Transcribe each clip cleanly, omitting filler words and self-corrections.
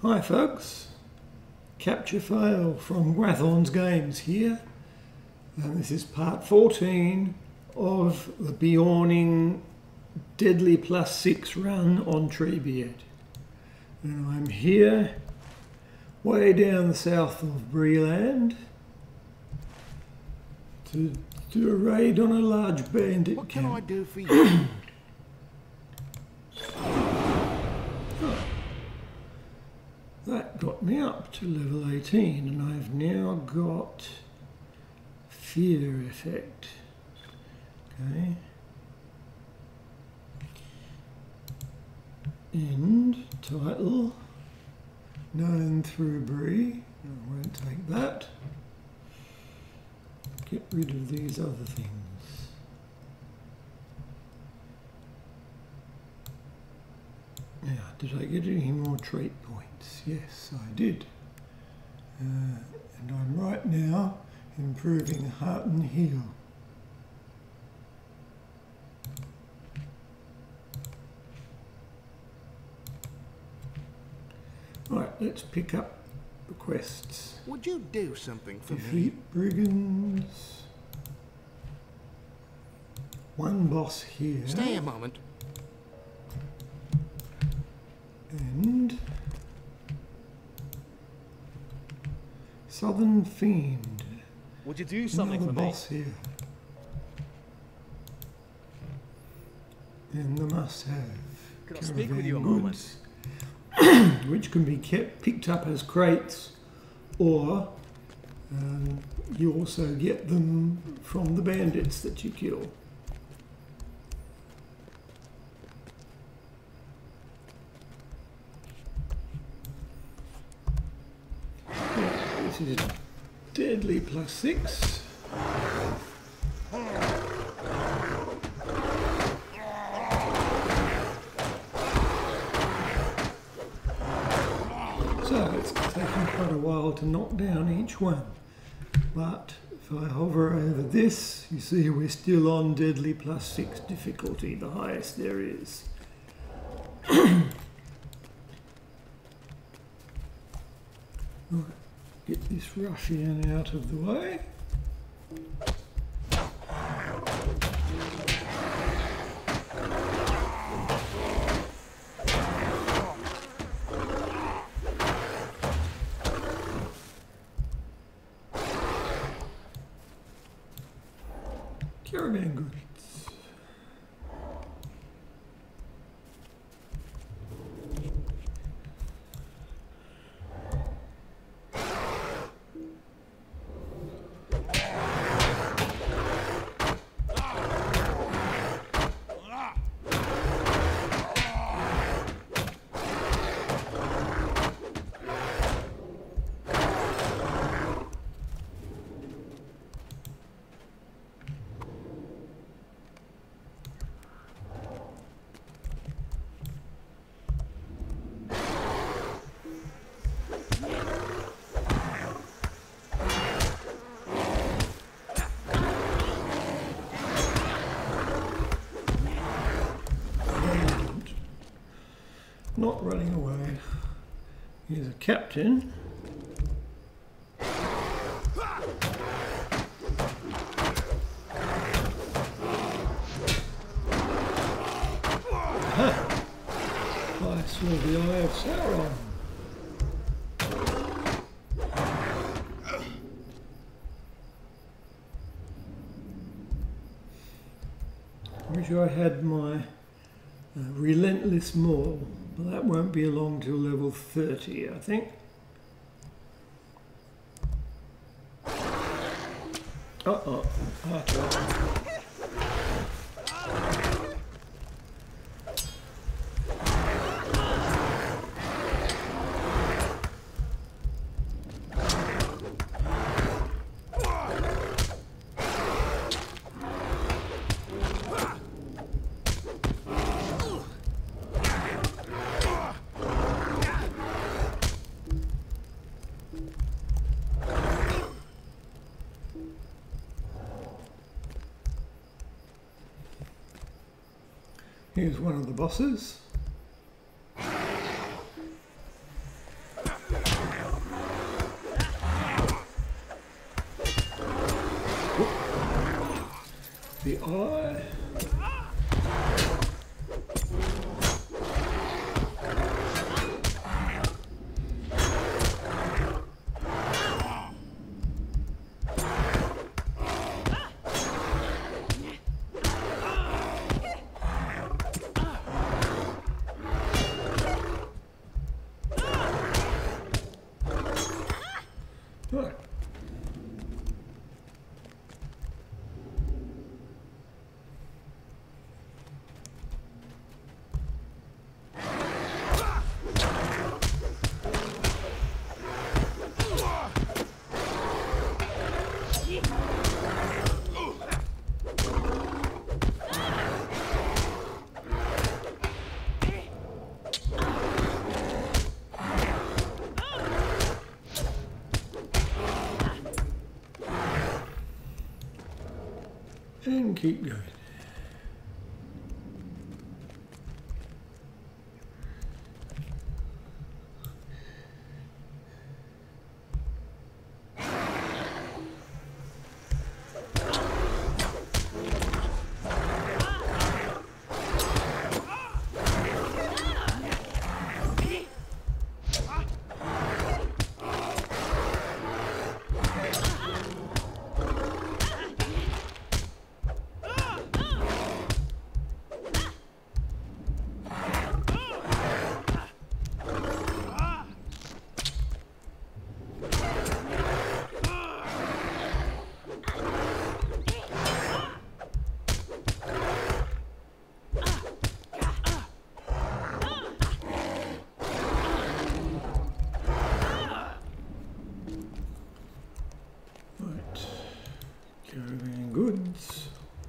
Hi folks, Capture Fail from Grathorn's Games here, and this is part 14 of the Beorning Deadly+6 run on Treebeard. And I'm here, way down the south of Breeland, to do a raid on a large bandit What can camp. I do for you? That got me up to level 18, and I've now got fear effect. Okay. End title known through Bree. I won't take that. Get rid of these other things. Now, did I get any more trait points? Yes, I did. And I'm right now improving heart and heal. Right, let's pick up the quests. Would you do something for me? Defeat brigands. One boss here. Stay a moment. And Southern Fiend. Would you do something Another for me? boss here. And the must-have. Could I speak with you a caravan moment? goods, which can be picked up as crates, or you also get them from the bandits that you kill. This is Deadly+6. So it's taken quite a while to knock down each one. But if I hover over this, you see we're still on Deadly+6 difficulty, the highest there is. Right, get this ruffian out of the way. Caravan goods. Not running away. Here's a captain. Aha! I saw the Eye of Sauron. I wish I had my Relentless Maul, but that won't be along till level 30, I think. Uh-oh. Here's one of the bosses. eye. Right. And keep going. Caravan goods.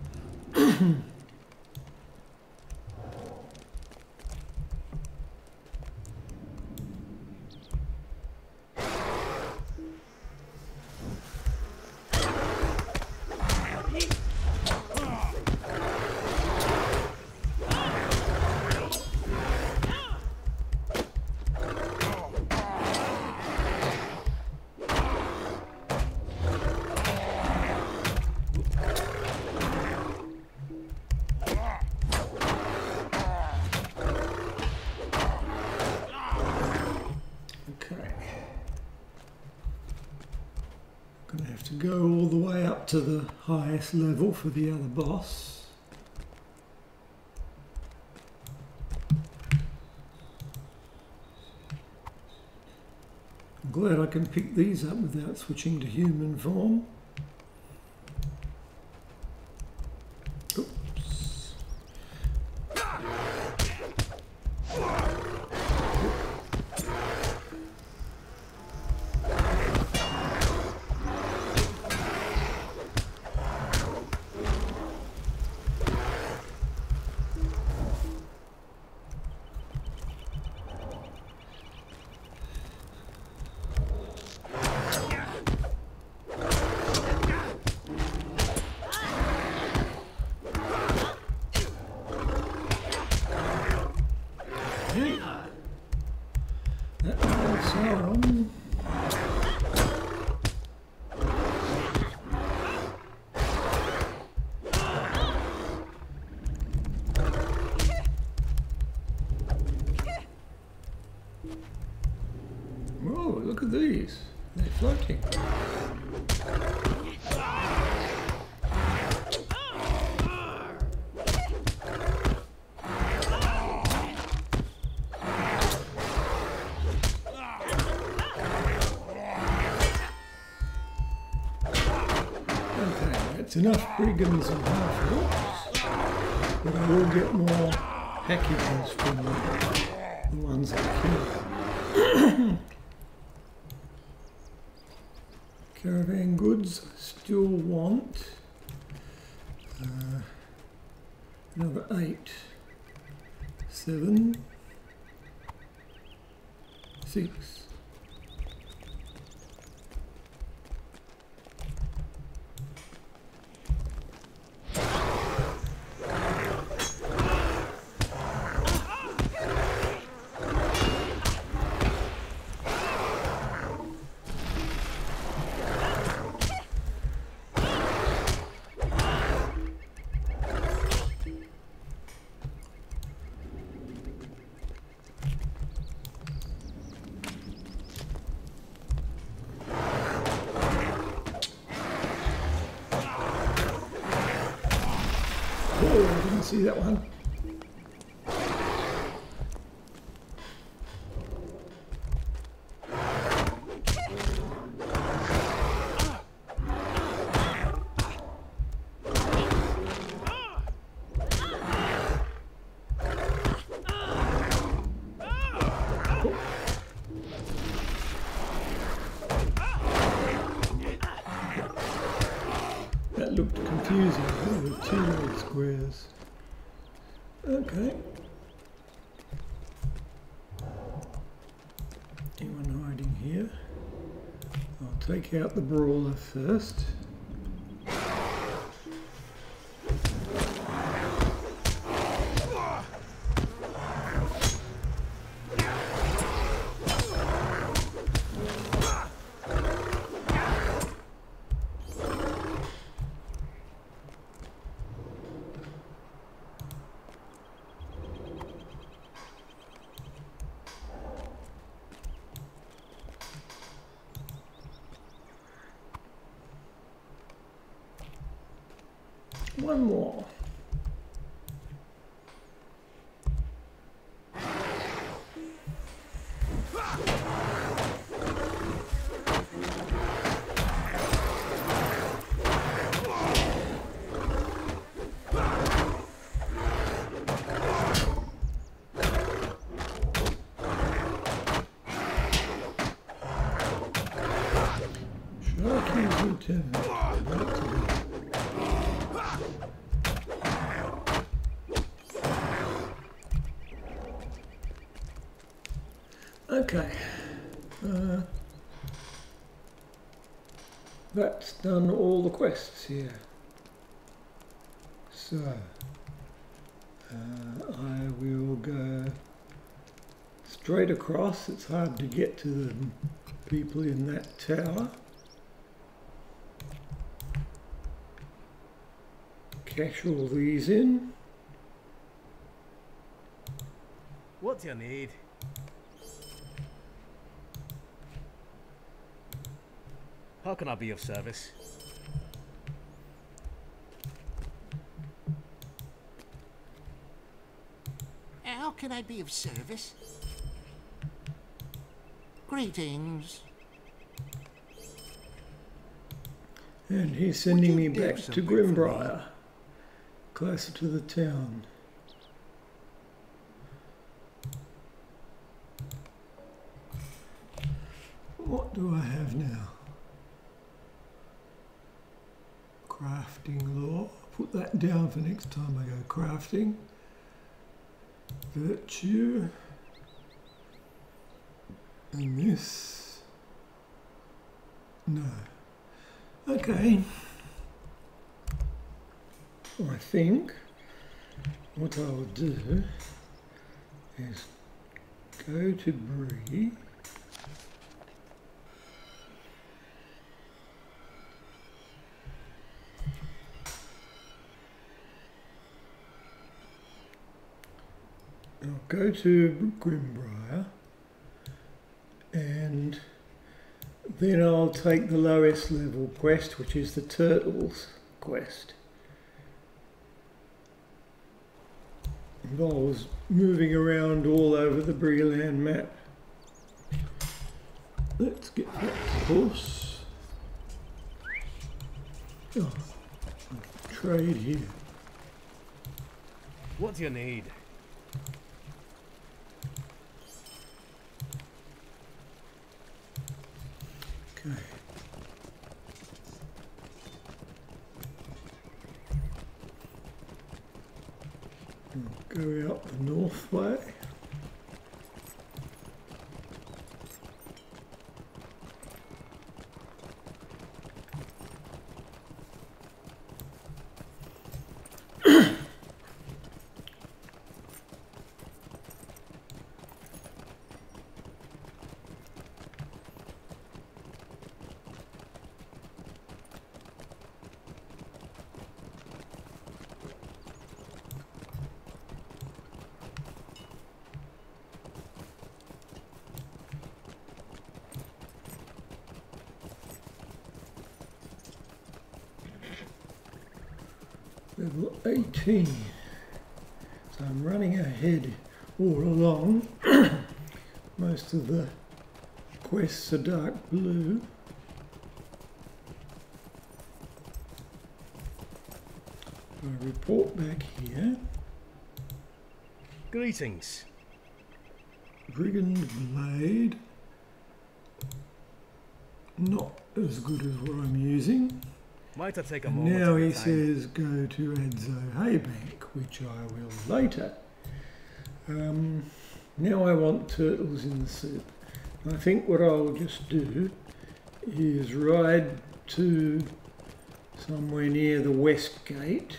Gonna have to go all the way up to the highest level for the other boss. I'm glad I can pick these up without switching to human form. Oops. Whoa, look at these. They're floating. Okay, that's enough brigands and half-orcs, but I will get more packages from the ones I kill. Caravan goods, I still want another 8, 7, 6. see that one. That looked confusing. There were two red squares. Okay. Anyone hiding here? I'll take out the brawler first. One more. Sharky's lieutenant. Okay, that's done all the quests here. So, I will go straight across. It's hard to get to the people in that tower. Cash all these in. What do you need? How can I be of service? How can I be of service? Greetings. And he's sending me do back to something for me? Grimbriar, closer to the town. What do I have now? Crafting law. Put that down for next time I go crafting. Virtue. And this. No. Okay. I think what I'll do is go to Bree. I'll go to Grimbriar and then I'll take the lowest level quest, which is the Turtles quest. Involves moving around all over the Breeland map. Let's get that horse. Oh, trade here. What do you need? Okay. I'll go out the north way. Level 18. I'm running ahead all along. Most of the quests are dark blue. I report back here. Greetings. Brigand blade. Not as good as what I'm using. Might I take a moment? Now of your he time? says go to Adzo Haybank, which I will later. Now I want turtles in the soup. I think what I'll just do is ride to somewhere near the west gate.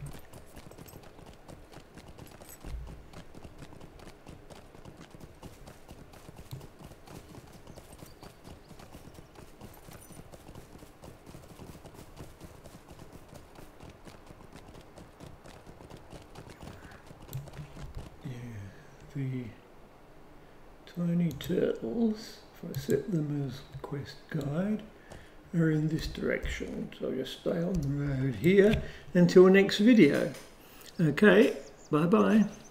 The tiny turtles, if I set them as quest guide, are in this direction. So I'll just stay on the road here until next video. Okay, bye bye.